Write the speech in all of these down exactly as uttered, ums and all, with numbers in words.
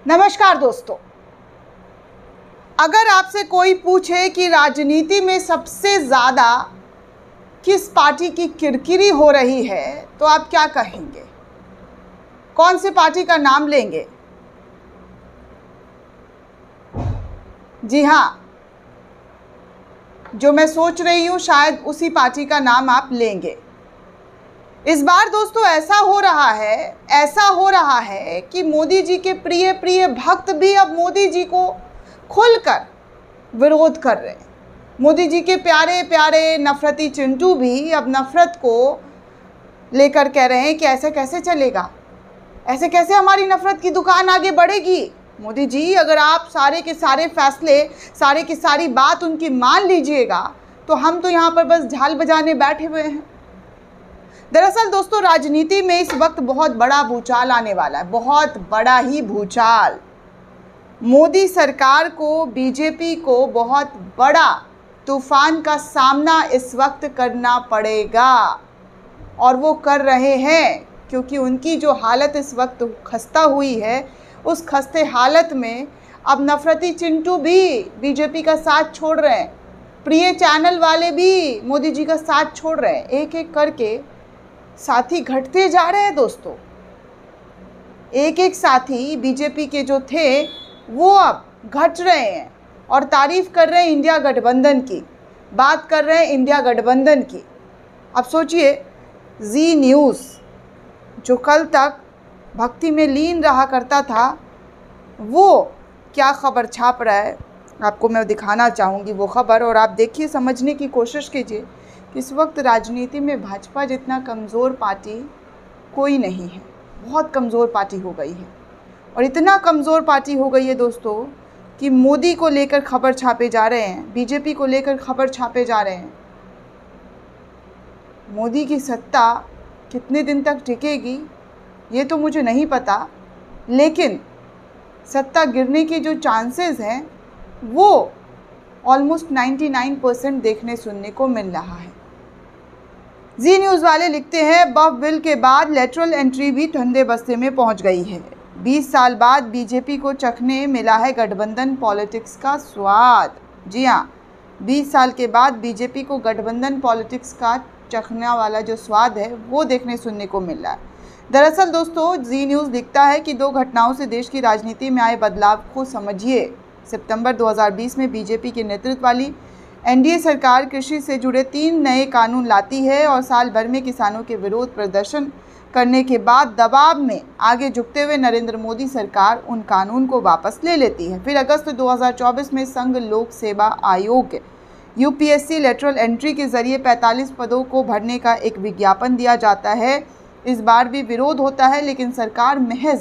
नमस्कार दोस्तों, अगर आपसे कोई पूछे कि राजनीति में सबसे ज़्यादा किस पार्टी की किरकिरी हो रही है तो आप क्या कहेंगे? कौन सी पार्टी का नाम लेंगे? जी हाँ, जो मैं सोच रही हूँ शायद उसी पार्टी का नाम आप लेंगे। इस बार दोस्तों ऐसा हो रहा है ऐसा हो रहा है कि मोदी जी के प्रिय प्रिय भक्त भी अब मोदी जी को खुलकर विरोध कर रहे हैं। मोदी जी के प्यारे प्यारे नफरती चिंटू भी अब नफरत को लेकर कह रहे हैं कि ऐसे कैसे चलेगा, ऐसे कैसे हमारी नफरत की दुकान आगे बढ़ेगी। मोदी जी, अगर आप सारे के सारे फैसले, सारे की सारी बात उनकी मान लीजिएगा तो हम तो यहाँ पर बस झाल बजाने बैठे हुए हैं। दरअसल दोस्तों, राजनीति में इस वक्त बहुत बड़ा भूचाल आने वाला है, बहुत बड़ा ही भूचाल। मोदी सरकार को, बीजेपी को बहुत बड़ा तूफान का सामना इस वक्त करना पड़ेगा और वो कर रहे हैं, क्योंकि उनकी जो हालत इस वक्त खस्ता हुई है, उस खस्ते हालत में अब नफरती चिंटू भी बीजेपी का साथ छोड़ रहे हैं, प्रिय चैनल वाले भी मोदी जी का साथ छोड़ रहे हैं। एक एक करके साथी घटते जा रहे हैं दोस्तों। एक एक साथी बीजेपी के जो थे वो अब घट रहे हैं और तारीफ कर रहे हैं इंडिया गठबंधन की, बात कर रहे हैं इंडिया गठबंधन की। अब सोचिए, जी न्यूज़ जो कल तक भक्ति में लीन रहा करता था, वो क्या खबर छाप रहा है, आपको मैं दिखाना चाहूँगी वो खबर, और आप देखिए, समझने की कोशिश कीजिए कि इस वक्त राजनीति में भाजपा जितना कमज़ोर पार्टी कोई नहीं है। बहुत कमज़ोर पार्टी हो गई है, और इतना कमज़ोर पार्टी हो गई है दोस्तों कि मोदी को लेकर खबर छापे जा रहे हैं, बीजेपी को लेकर खबर छापे जा रहे हैं। मोदी की सत्ता कितने दिन तक टिकेगी ये तो मुझे नहीं पता, लेकिन सत्ता गिरने के जो चांसेस हैं वो ऑलमोस्ट निन्यानवे परसेंट देखने सुनने को मिल रहा है। जी न्यूज़ वाले लिखते हैं, बफ बिल के बाद लेटरल एंट्री भी ठंडे बस्ते में पहुंच गई है। बीस साल बाद बीजेपी को चखने मिला है गठबंधन पॉलिटिक्स का स्वाद। जी हाँ, बीस साल के बाद बीजेपी को गठबंधन पॉलिटिक्स का चखने वाला जो स्वाद है वो देखने सुनने को मिल रहा है। दरअसल दोस्तों, जी न्यूज़ लिखता है कि दो घटनाओं से देश की राजनीति में आए बदलाव को समझिए। सितंबर दो हज़ार बीस में बीजेपी के नेतृत्व वाली एनडीए सरकार कृषि से जुड़े तीन नए कानून लाती है और साल भर में किसानों के विरोध प्रदर्शन करने के बाद दबाव में आगे झुकते हुए नरेंद्र मोदी सरकार उन कानून को वापस ले लेती है। फिर अगस्त दो हज़ार चौबीस में संघ लोक सेवा आयोग यूपीएससी लेटरल एंट्री के जरिए पैंतालीस पदों को भरने का एक विज्ञापन दिया जाता है। इस बार भी विरोध होता है, लेकिन सरकार महज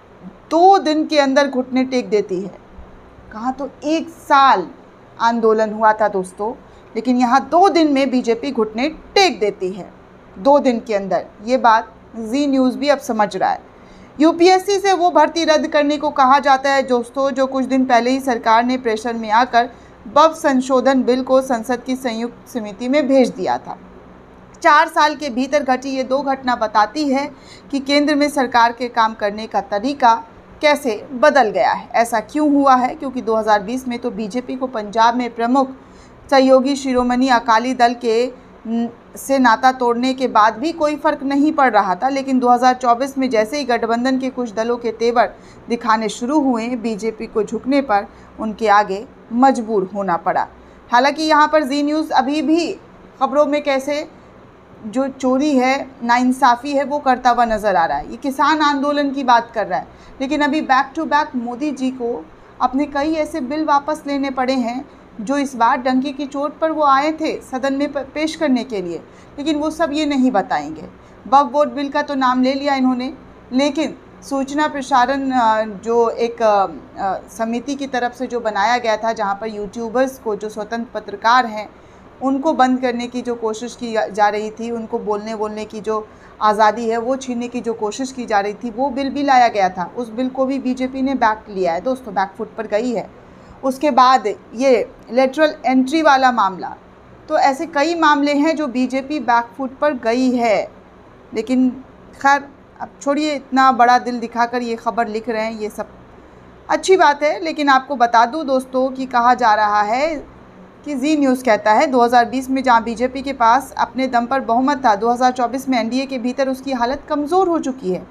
दो दिन के अंदर घुटने टेक देती है। कहाँ तो एक साल आंदोलन हुआ था दोस्तों, लेकिन यहाँ दो दिन में बीजेपी घुटने टेक देती है, दो दिन के अंदर। ये बात जी न्यूज़ भी अब समझ रहा है। यूपीएससी से वो भर्ती रद्द करने को कहा जाता है दोस्तों, जो कुछ दिन पहले ही सरकार ने प्रेशर में आकर बफ संशोधन बिल को संसद की संयुक्त समिति में भेज दिया था। चार साल के भीतर घटी ये दो घटना बताती है कि केंद्र में सरकार के काम करने का तरीका कैसे बदल गया है। ऐसा क्यों हुआ है? क्योंकि दो हज़ार बीस में तो बीजेपी को पंजाब में प्रमुख सहयोगी शिरोमणि अकाली दल के से नाता तोड़ने के बाद भी कोई फर्क नहीं पड़ रहा था, लेकिन दो हज़ार चौबीस में जैसे ही गठबंधन के कुछ दलों के तेवर दिखाने शुरू हुए, बीजेपी को झुकने पर उनके आगे मजबूर होना पड़ा। हालांकि यहाँ पर जी न्यूज़ अभी भी खबरों में कैसे जो चोरी है, नाइंसाफ़ी है, वो करता हुआ नज़र आ रहा है। ये किसान आंदोलन की बात कर रहा है, लेकिन अभी back to back Modi ji को अपने कई ऐसे बिल वापस लेने पड़े हैं जो इस बार डंके की चोट पर वो आए थे सदन में पेश करने के लिए, लेकिन वो सब ये नहीं बताएंगे। वक्फ बोर्ड बिल का तो नाम ले लिया इन्होंने, लेकिन सूचना प्रसारण जो एक समिति की तरफ से जो बनाया गया था, जहाँ पर यूट्यूबर्स को, जो स्वतंत्र पत्रकार हैं, उनको बंद करने की जो कोशिश की जा रही थी, उनको बोलने बोलने की जो आज़ादी है वो छीनने की जो कोशिश की जा रही थी, वो बिल भी लाया गया था। उस बिल को भी बीजेपी ने बैक लिया है दोस्तों, बैक फुट पर गई है। उसके बाद ये लेटरल एंट्री वाला मामला, तो ऐसे कई मामले हैं जो बीजेपी बैक फुट पर गई है। लेकिन खैर अब छोड़िए, इतना बड़ा दिल दिखाकर ये खबर लिख रहे हैं, ये सब अच्छी बात है, लेकिन आपको बता दूं दोस्तों कि कहा जा रहा है कि जी न्यूज़ कहता है दो हज़ार बीस में जहां बीजेपी के पास अपने दम पर बहुमत था, दो हज़ार चौबीस में एनडीए के भीतर उसकी हालत कमज़ोर हो चुकी है।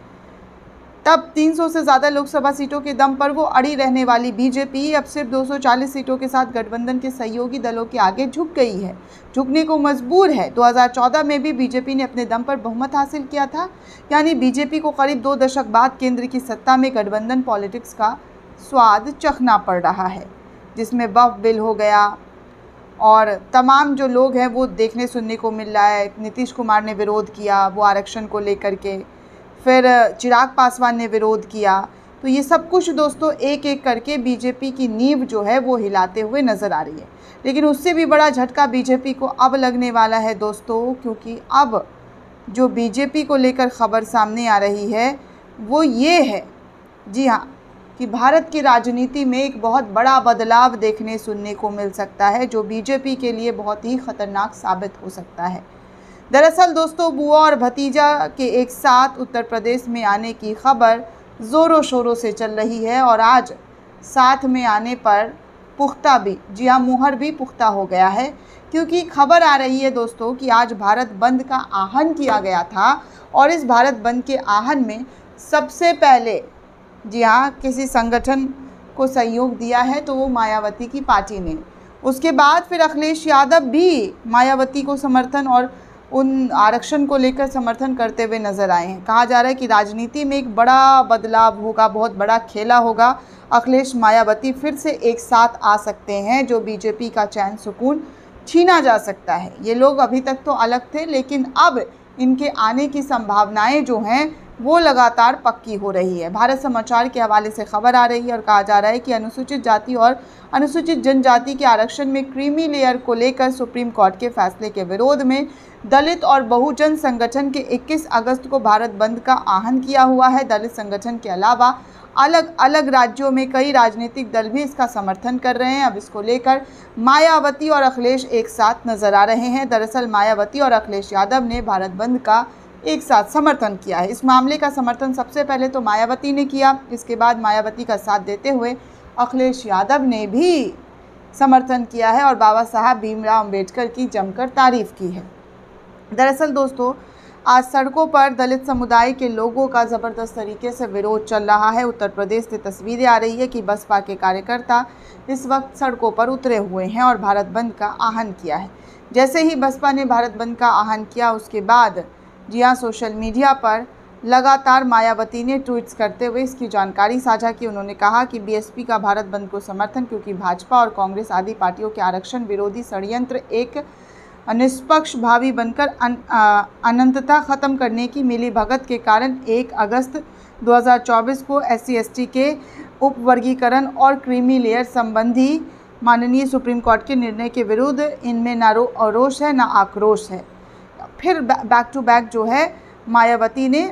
तब तीन सौ से ज़्यादा लोकसभा सीटों के दम पर वो अड़ी रहने वाली बीजेपी अब सिर्फ दो सौ चालीस सीटों के साथ गठबंधन के सहयोगी दलों के आगे झुक गई है, झुकने को मजबूर है। दो हज़ार चौदह में भी बीजेपी ने अपने दम पर बहुमत हासिल किया था, यानी बीजेपी को करीब दो दशक बाद केंद्र की सत्ता में गठबंधन पॉलिटिक्स का स्वाद चखना पड़ रहा है, जिसमें वक्फ बिल हो गया और तमाम जो लोग हैं वो देखने सुनने को मिल रहा है। नीतीश कुमार ने विरोध किया वो आरक्षण को लेकर के, फिर चिराग पासवान ने विरोध किया। तो ये सब कुछ दोस्तों एक एक करके बीजेपी की नींव जो है वो हिलाते हुए नज़र आ रही है। लेकिन उससे भी बड़ा झटका बीजेपी को अब लगने वाला है दोस्तों, क्योंकि अब जो बीजेपी को लेकर खबर सामने आ रही है वो ये है, जी हाँ, कि भारत की राजनीति में एक बहुत बड़ा बदलाव देखने सुनने को मिल सकता है, जो बीजेपी के लिए बहुत ही खतरनाक साबित हो सकता है। दरअसल दोस्तों, बुआ और भतीजा के एक साथ उत्तर प्रदेश में आने की खबर ज़ोरों शोरों से चल रही है और आज साथ में आने पर पुख्ता भी, जी हाँ, मुहर भी पुख्ता हो गया है, क्योंकि खबर आ रही है दोस्तों कि आज भारत बंद का आह्वान किया गया था और इस भारत बंद के आह्वान में सबसे पहले, जी हाँ, किसी संगठन को सहयोग दिया है तो वो मायावती की पार्टी ने। उसके बाद फिर अखिलेश यादव भी मायावती को समर्थन और उन आरक्षण को लेकर समर्थन करते हुए नजर आए हैं। कहा जा रहा है कि राजनीति में एक बड़ा बदलाव होगा, बहुत बड़ा खेला होगा। अखिलेश मायावती फिर से एक साथ आ सकते हैं, जो बीजेपी का चैन सुकून छीना जा सकता है। ये लोग अभी तक तो अलग थे, लेकिन अब इनके आने की संभावनाएं जो हैं वो लगातार पक्की हो रही है। भारत समाचार के हवाले से खबर आ रही है और कहा जा रहा है कि अनुसूचित जाति और अनुसूचित जनजाति के आरक्षण में क्रीमी लेयर को लेकर सुप्रीम कोर्ट के फैसले के विरोध में दलित और बहुजन संगठन के इक्कीस अगस्त को भारत बंद का आह्वान किया हुआ है। दलित संगठन के अलावा अलग अलग राज्यों में कई राजनीतिक दल भी इसका समर्थन कर रहे हैं। अब इसको लेकर मायावती और अखिलेश एक साथ नजर आ रहे हैं। दरअसल मायावती और अखिलेश यादव ने भारत बंद का एक साथ समर्थन किया है। इस मामले का समर्थन सबसे पहले तो मायावती ने किया, इसके बाद मायावती का साथ देते हुए अखिलेश यादव ने भी समर्थन किया है और बाबा साहब भीमराव अंबेडकर की जमकर तारीफ की है। दरअसल दोस्तों, आज सड़कों पर दलित समुदाय के लोगों का ज़बरदस्त तरीके से विरोध चल रहा है। उत्तर प्रदेश से तस्वीरें आ रही है कि बसपा के कार्यकर्ता इस वक्त सड़कों पर उतरे हुए हैं और भारत बंद का आह्वान किया है। जैसे ही बसपा ने भारत बंद का आह्वान किया, उसके बाद जी हाँ, सोशल मीडिया पर लगातार मायावती ने ट्वीट्स करते हुए इसकी जानकारी साझा की। उन्होंने कहा कि बीएसपी का भारत बंद को समर्थन, क्योंकि भाजपा और कांग्रेस आदि पार्टियों के आरक्षण विरोधी षड्यंत्र एक निष्पक्ष भावी बनकर अन, अनंतता ख़त्म करने की मिली भगत के कारण एक अगस्त दो हज़ार चौबीस को एस सी एस टी के उपवर्गीकरण और क्रीमी लेयर संबंधी माननीय सुप्रीम कोर्ट के निर्णय के विरुद्ध इनमें ना रोष है ना आक्रोश है। फिर बैक टू बैक जो है मायावती ने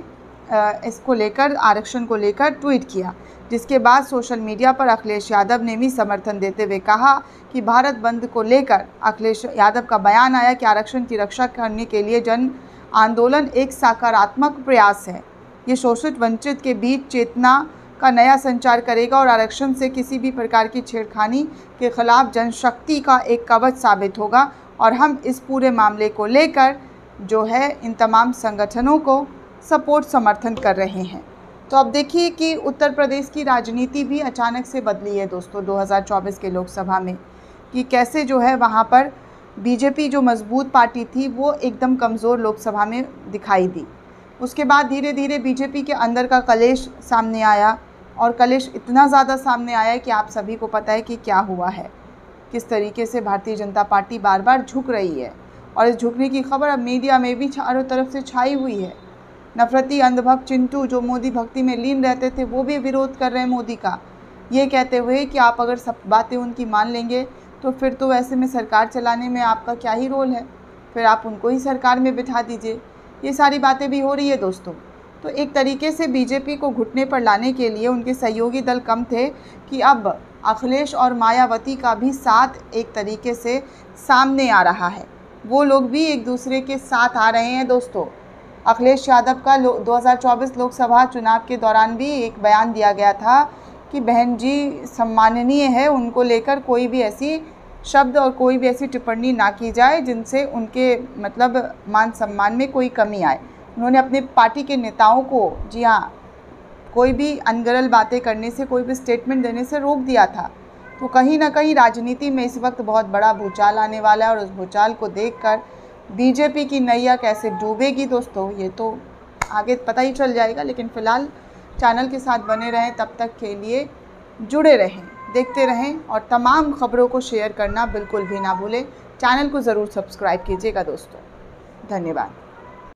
इसको लेकर, आरक्षण को लेकर ट्वीट किया, जिसके बाद सोशल मीडिया पर अखिलेश यादव ने भी समर्थन देते हुए कहा कि भारत बंद को लेकर अखिलेश यादव का बयान आया कि आरक्षण की रक्षा करने के लिए जन आंदोलन एक सकारात्मक प्रयास है। ये शोषित वंचित के बीच चेतना का नया संचार करेगा और आरक्षण से किसी भी प्रकार की छेड़खानी के खिलाफ जनशक्ति का एक कवच साबित होगा और हम इस पूरे मामले को लेकर जो है इन तमाम संगठनों को सपोर्ट समर्थन कर रहे हैं। तो अब देखिए कि उत्तर प्रदेश की राजनीति भी अचानक से बदली है दोस्तों दो हज़ार चौबीस के लोकसभा में, कि कैसे जो है वहाँ पर बीजेपी जो मजबूत पार्टी थी वो एकदम कमज़ोर लोकसभा में दिखाई दी। उसके बाद धीरे धीरे बीजेपी के अंदर का कलेश सामने आया और कलेश इतना ज़्यादा सामने आया कि आप सभी को पता है कि क्या हुआ है, किस तरीके से भारतीय जनता पार्टी बार बार झुक रही है और इस झुकने की खबर अब मीडिया में भी चारों तरफ से छाई हुई है। नफरती अंधभक्त चिंटू जो मोदी भक्ति में लीन रहते थे वो भी विरोध कर रहे हैं मोदी का, ये कहते हुए कि आप अगर सब बातें उनकी मान लेंगे तो फिर तो ऐसे में सरकार चलाने में आपका क्या ही रोल है, फिर आप उनको ही सरकार में बिठा दीजिए। ये सारी बातें भी हो रही है दोस्तों। तो एक तरीके से बीजेपी को घुटने पर लाने के लिए उनके सहयोगी दल कम थे कि अब अखिलेश और मायावती का भी साथ एक तरीके से सामने आ रहा है, वो लोग भी एक दूसरे के साथ आ रहे हैं दोस्तों। अखिलेश यादव का दो हज़ार चौबीस लोकसभा चुनाव के दौरान भी एक बयान दिया गया था कि बहन जी सम्माननीय है, उनको लेकर कोई भी ऐसी शब्द और कोई भी ऐसी टिप्पणी ना की जाए जिनसे उनके मतलब मान सम्मान में कोई कमी आए। उन्होंने अपने पार्टी के नेताओं को, जी हाँ, कोई भी अनगरल बातें करने से, कोई भी स्टेटमेंट देने से रोक दिया था। तो कहीं ना कहीं राजनीति में इस वक्त बहुत बड़ा भूचाल आने वाला है और उस भूचाल को देखकर बीजेपी की नैया कैसे डूबेगी दोस्तों, ये तो आगे पता ही चल जाएगा। लेकिन फ़िलहाल चैनल के साथ बने रहें, तब तक के लिए जुड़े रहें, देखते रहें और तमाम ख़बरों को शेयर करना बिल्कुल भी ना भूलें। चैनल को ज़रूर सब्सक्राइब कीजिएगा दोस्तों। धन्यवाद।